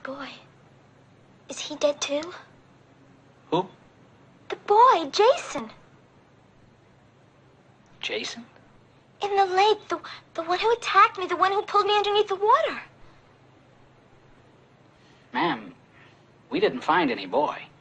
boy. Is he dead too? Who? The boy, Jason. Jason? In the lake, the one who attacked me, the one who pulled me underneath the water. Ma'am, we didn't find any boy.